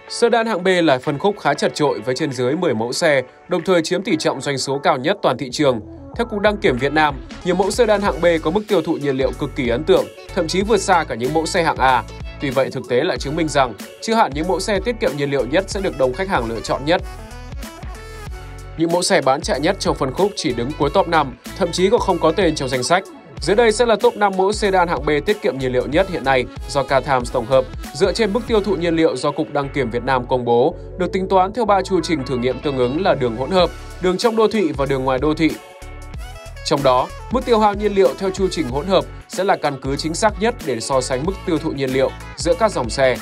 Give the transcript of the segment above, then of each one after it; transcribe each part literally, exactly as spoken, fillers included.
Sedan hạng B là phân khúc khá chật chội với trên dưới mười mẫu xe, đồng thời chiếm tỷ trọng doanh số cao nhất toàn thị trường. Theo Cục Đăng kiểm Việt Nam, nhiều mẫu sedan hạng B có mức tiêu thụ nhiên liệu cực kỳ ấn tượng, thậm chí vượt xa cả những mẫu xe hạng A. Tuy vậy, thực tế lại chứng minh rằng chưa hẳn những mẫu xe tiết kiệm nhiên liệu nhất sẽ được đông khách hàng lựa chọn nhất. Những mẫu xe bán chạy nhất trong phân khúc chỉ đứng cuối top năm, thậm chí còn không có tên trong danh sách. Dưới đây sẽ là top năm mẫu sedan hạng B tiết kiệm nhiên liệu nhất hiện nay do Car Times tổng hợp, dựa trên mức tiêu thụ nhiên liệu do Cục Đăng kiểm Việt Nam công bố, được tính toán theo ba chu trình thử nghiệm tương ứng là đường hỗn hợp, đường trong đô thị và đường ngoài đô thị. Trong đó, mức tiêu hao nhiên liệu theo chu trình hỗn hợp sẽ là căn cứ chính xác nhất để so sánh mức tiêu thụ nhiên liệu giữa các dòng xe.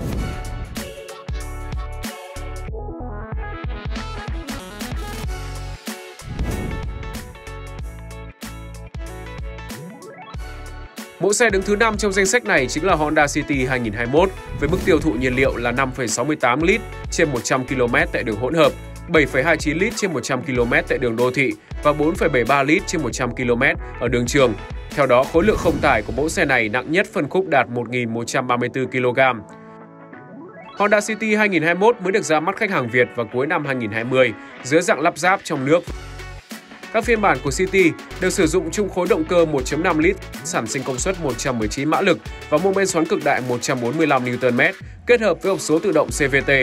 Mẫu xe đứng thứ năm trong danh sách này chính là Honda City hai nghìn không trăm hai mươi mốt với mức tiêu thụ nhiên liệu là năm phẩy sáu mươi tám lít trên một trăm ki lô mét tại đường hỗn hợp, bảy phẩy hai mươi chín lít trên một trăm ki lô mét tại đường đô thị và bốn phẩy bảy mươi ba lít trên một trăm ki lô mét ở đường trường. Theo đó, khối lượng không tải của mẫu xe này nặng nhất phân khúc đạt một nghìn một trăm ba mươi tư ki lô gam. Honda City hai nghìn không trăm hai mươi mốt mới được ra mắt khách hàng Việt vào cuối năm hai nghìn không trăm hai mươi dưới dạng lắp ráp trong nước. Các phiên bản của City đều sử dụng chung khối động cơ một phẩy năm lít, sản sinh công suất một trăm mười chín mã lực và mô men xoắn cực đại một trăm bốn mươi lăm niu tơn mét, kết hợp với hộp số tự động xê vê tê.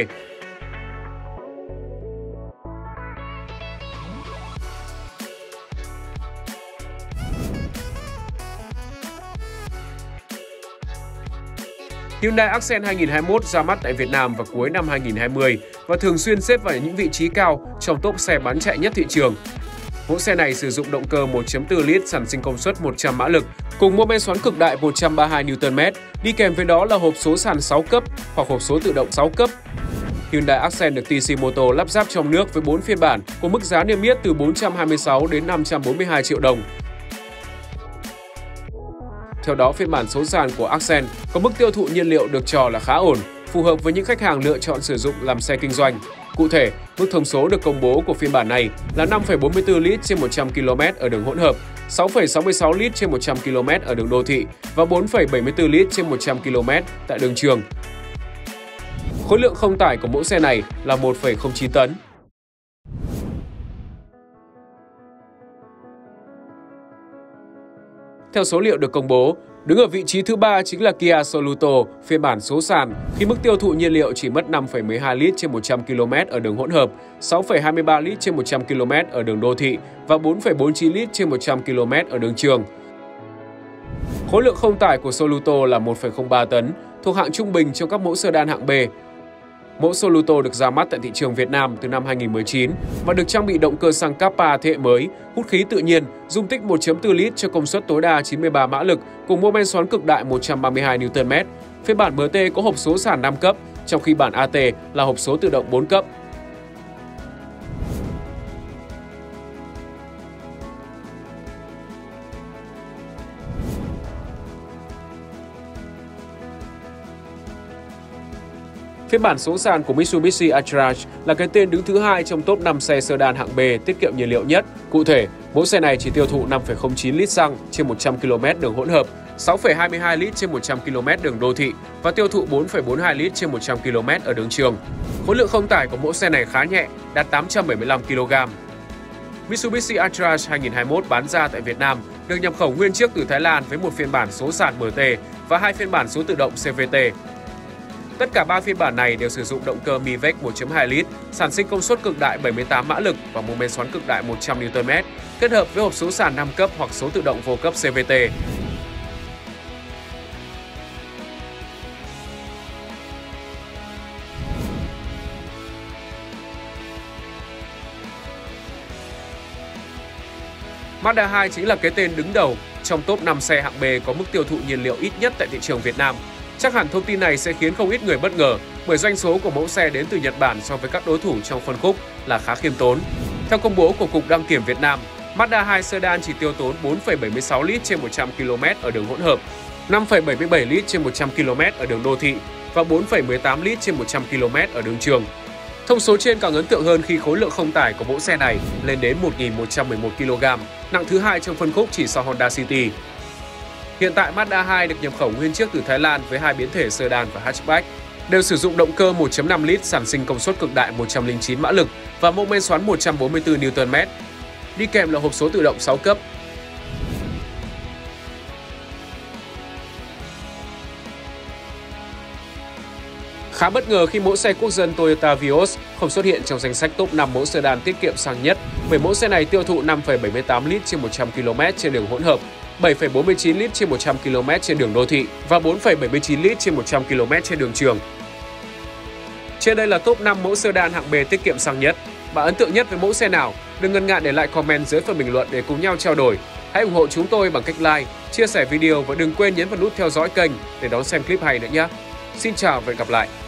Hyundai Accent hai nghìn không trăm hai mươi mốt ra mắt tại Việt Nam vào cuối năm hai nghìn không trăm hai mươi và thường xuyên xếp vào những vị trí cao trong top xe bán chạy nhất thị trường. Mẫu xe này sử dụng động cơ một phẩy bốn lít sản sinh công suất một trăm mã lực cùng mô men xoắn cực đại một trăm ba mươi hai niu tơn mét, đi kèm với đó là hộp số sàn sáu cấp hoặc hộp số tự động sáu cấp. Hyundai Accent được tê xê Motor lắp ráp trong nước với bốn phiên bản có mức giá niêm yết từ bốn trăm hai mươi sáu đến năm trăm bốn mươi hai triệu đồng. Theo đó, phiên bản số sàn của Accent có mức tiêu thụ nhiên liệu được cho là khá ổn, phù hợp với những khách hàng lựa chọn sử dụng làm xe kinh doanh. Cụ thể, mức thông số được công bố của phiên bản này là năm phẩy bốn mươi tư lít trên một trăm ki lô mét ở đường hỗn hợp, sáu phẩy sáu mươi sáu lít trên một trăm ki lô mét ở đường đô thị và bốn phẩy bảy mươi tư lít trên một trăm ki lô mét tại đường trường. Khối lượng không tải của mẫu xe này là một phẩy không chín tấn. Theo số liệu được công bố, đứng ở vị trí thứ ba chính là Kia Sorento phiên bản số sàn khi mức tiêu thụ nhiên liệu chỉ mất năm phẩy mười hai lít trên một trăm ki lô mét ở đường hỗn hợp, sáu phẩy hai mươi ba lít trên một trăm ki lô mét ở đường đô thị và bốn phẩy bốn mươi chín lít trên một trăm ki lô mét ở đường trường. Khối lượng không tải của Sorento là một phẩy không ba tấn, thuộc hạng trung bình trong các mẫu sedan hạng B. Mẫu Sorento được ra mắt tại thị trường Việt Nam từ năm hai nghìn không trăm mười chín và được trang bị động cơ xăng Kappa thế hệ mới, hút khí tự nhiên, dung tích một phẩy bốn lít cho công suất tối đa chín mươi ba mã lực cùng mô men xoắn cực đại một trăm ba mươi hai niu tơn mét. Phiên bản em tê có hộp số sàn năm cấp, trong khi bản a tê là hộp số tự động bốn cấp. Phiên bản số sàn của Mitsubishi Attrage là cái tên đứng thứ hai trong top năm xe sedan hạng B tiết kiệm nhiên liệu nhất. Cụ thể, mẫu xe này chỉ tiêu thụ năm phẩy không chín lít xăng trên một trăm ki lô mét đường hỗn hợp, sáu phẩy hai mươi hai lít trên một trăm ki lô mét đường đô thị và tiêu thụ bốn phẩy bốn mươi hai lít trên một trăm ki lô mét ở đường trường. Khối lượng không tải của mẫu xe này khá nhẹ, đạt tám trăm bảy mươi lăm ki lô gam. Mitsubishi Attrage hai nghìn không trăm hai mươi mốt bán ra tại Việt Nam được nhập khẩu nguyên chiếc từ Thái Lan với một phiên bản số sàn em tê và hai phiên bản số tự động xê vê tê. Tất cả ba phiên bản này đều sử dụng động cơ Mivec một phẩy hai lít, sản sinh công suất cực đại bảy mươi tám mã lực và mô men xoắn cực đại một trăm niu tơn mét, kết hợp với hộp số sàn năm cấp hoặc số tự động vô cấp xê vê tê. Mazda hai chính là cái tên đứng đầu trong top năm xe hạng B có mức tiêu thụ nhiên liệu ít nhất tại thị trường Việt Nam. Chắc hẳn thông tin này sẽ khiến không ít người bất ngờ bởi doanh số của mẫu xe đến từ Nhật Bản so với các đối thủ trong phân khúc là khá khiêm tốn. Theo công bố của Cục Đăng kiểm Việt Nam, Mazda hai sedan chỉ tiêu tốn bốn phẩy bảy mươi sáu lít trên một trăm ki lô mét ở đường hỗn hợp, năm phẩy bảy mươi bảy lít trên một trăm ki lô mét ở đường đô thị và bốn phẩy mười tám lít trên một trăm ki lô mét ở đường trường. Thông số trên càng ấn tượng hơn khi khối lượng không tải của mẫu xe này lên đến một nghìn một trăm mười một ki lô gam, nặng thứ hai trong phân khúc chỉ sau Honda City. Hiện tại Mazda hai được nhập khẩu nguyên chiếc từ Thái Lan với hai biến thể sedan và hatchback. đều sử dụng động cơ một chấm năm lít sản sinh công suất cực đại một trăm lẻ chín mã lực và mô men xoắn một trăm bốn mươi tư Newton mét. Đi kèm là hộp số tự động sáu cấp. Khá bất ngờ khi mẫu xe quốc dân Toyota Vios không xuất hiện trong danh sách top năm mẫu sedan tiết kiệm xăng nhất, bởi mẫu xe này tiêu thụ năm phẩy bảy mươi tám lít trên một trăm ki lô mét trên đường hỗn hợp, bảy phẩy bốn mươi chín lít trên một trăm ki lô mét trên đường đô thị và bốn phẩy bảy mươi chín lít trên một trăm ki lô mét trên đường trường. Trên đây là top năm mẫu sedan hạng B tiết kiệm xăng nhất. Bạn ấn tượng nhất với mẫu xe nào? Đừng ngần ngại để lại comment dưới phần bình luận để cùng nhau trao đổi. Hãy ủng hộ chúng tôi bằng cách like, chia sẻ video và đừng quên nhấn vào nút theo dõi kênh để đón xem clip hay nữa nhé. Xin chào và hẹn gặp lại!